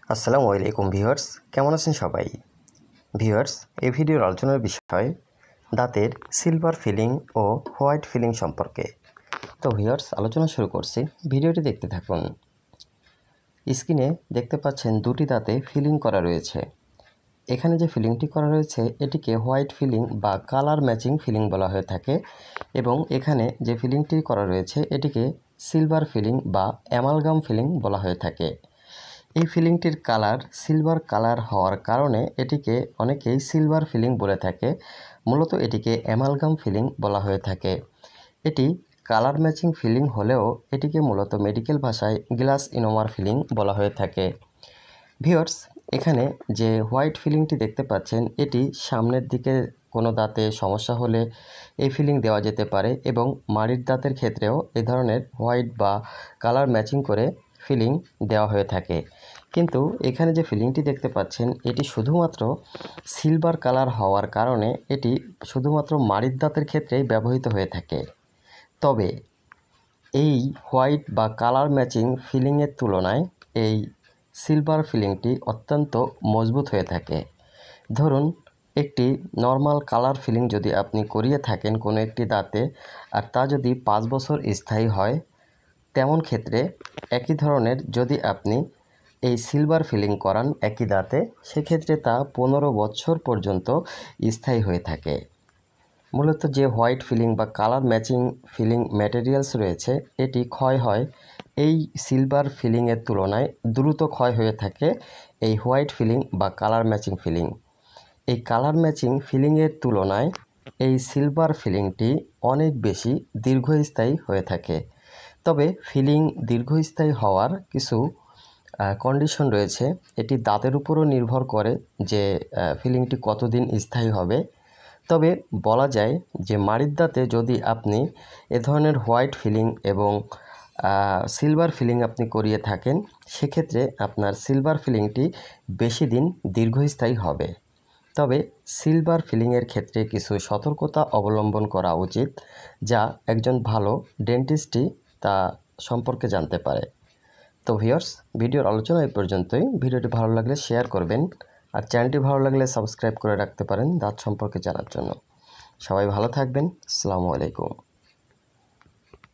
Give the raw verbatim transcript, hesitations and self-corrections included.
আসসালামু আলাইকুম ভিউয়ার্স, কেমন আছেন সবাই? ভিউয়ার্স, এই ভিডিওর আলোচনার বিষয় দাঁতের সিলভার ফিলিং ও হোয়াইট ফিলিং সম্পর্কে। তো ভিউয়ার্স, আলোচনা শুরু করছি, ভিডিওটি দেখতে থাকুন। স্ক্রিনে দেখতে পাচ্ছেন দুটি দাঁতে ফিলিং করা রয়েছে। এখানে যে ফিলিংটি করা রয়েছে এটিকে হোয়াইট ফিলিং বা কালার ম্যাচিং ফিলিং বলা হয়ে থাকে, এবং এখানে যে ফিলিংটি করা রয়েছে এটিকে সিলভার ফিলিং বা অ্যামালগাম ফিলিং বলা হয়ে থাকে। এই ফিলিংটির কালার সিলভার কালার হওয়ার কারণে এটিকে অনেকেই সিলভার ফিলিং বলে থাকে। মূলত এটিকে অ্যামালগাম ফিলিং বলা হয়ে থাকে। এটি কালার ম্যাচিং ফিলিং হলেও এটিকে মূলত মেডিকেল ভাষায় গ্লাস ইনোমার ফিলিং বলা হয়ে থাকে। ভিউয়ার্স, এখানে যে হোয়াইট ফিলিংটি দেখতে পাচ্ছেন এটি সামনের দিকে কোনো দাঁতে সমস্যা হলে এই ফিলিং দেওয়া যেতে পারে, এবং মাড়ির দাঁতের ক্ষেত্রেও এ ধরনের হোয়াইট বা কালার ম্যাচিং করে ফিলিং দেওয়া হয়ে থাকে। কিন্তু এখানে যে ফিলিংটি দেখতে পাচ্ছেন এটি শুধুমাত্র সিলভার কালার হওয়ার কারণে এটি শুধুমাত্র মাড়ির দাঁতের ক্ষেত্রেই ব্যবহৃত হয়ে থাকে। তবে এই হোয়াইট বা কালার ম্যাচিং ফিলিংয়ের তুলনায় এই সিলভার ফিলিংটি অত্যন্ত মজবুত হয়ে থাকে। ধরুন, একটি নর্মাল কালার ফিলিং যদি আপনি করিয়ে থাকেন কোনো একটি দাঁতে, আর তা যদি পাঁচ বছর স্থায়ী হয়, তেমন ক্ষেত্রে একই ধরনের যদি আপনি এই সিলভার ফিলিং করান একই দাঁতে, সেক্ষেত্রে তা পনেরো বছর পর্যন্ত স্থায়ী হয়ে থাকে। মূলত যে হোয়াইট ফিলিং বা কালার ম্যাচিং ফিলিং ম্যাটেরিয়ালস রয়েছে এটি ক্ষয় হয় এই সিলভার ফিলিংয়ের তুলনায় দ্রুত ক্ষয় হয়ে থাকে এই হোয়াইট ফিলিং বা কালার ম্যাচিং ফিলিং। এই কালার ম্যাচিং ফিলিংয়ের তুলনায় এই সিলভার ফিলিংটি অনেক বেশি দীর্ঘস্থায়ী হয়ে থাকে। তবে ফিলিং দীর্ঘস্থায়ী হওয়ার কিছু কন্ডিশন রয়েছে। এটি দাঁতের উপরও নির্ভর করে যে ফিলিংটি কতদিন স্থায়ী হবে। তবে বলা যায় যে মাড়ির দাঁতে যদি আপনি এ ধরনের হোয়াইট ফিলিং এবং সিলভার ফিলিং আপনি করিয়ে থাকেন, সেক্ষেত্রে আপনার সিলভার ফিলিংটি বেশি দিন দীর্ঘস্থায়ী হবে। তবে সিলভার ফিলিংয়ের ক্ষেত্রে কিছু সতর্কতা অবলম্বন করা উচিত, যা একজন ভালো ডেন্টিস্টই তা সম্পর্কে জানতে পারে। তো ভিউয়ার্স, ভিডিওর আলোচনা এই পর্যন্তই। ভিডিওটি ভালো লাগলে শেয়ার করবেন, আর চ্যানেলটি ভালো লাগলে সাবস্ক্রাইব করে রাখতে পারেন দাঁত সম্পর্কে জানার জন্য। সবাই ভালো থাকবেন। আসসালামু আলাইকুম।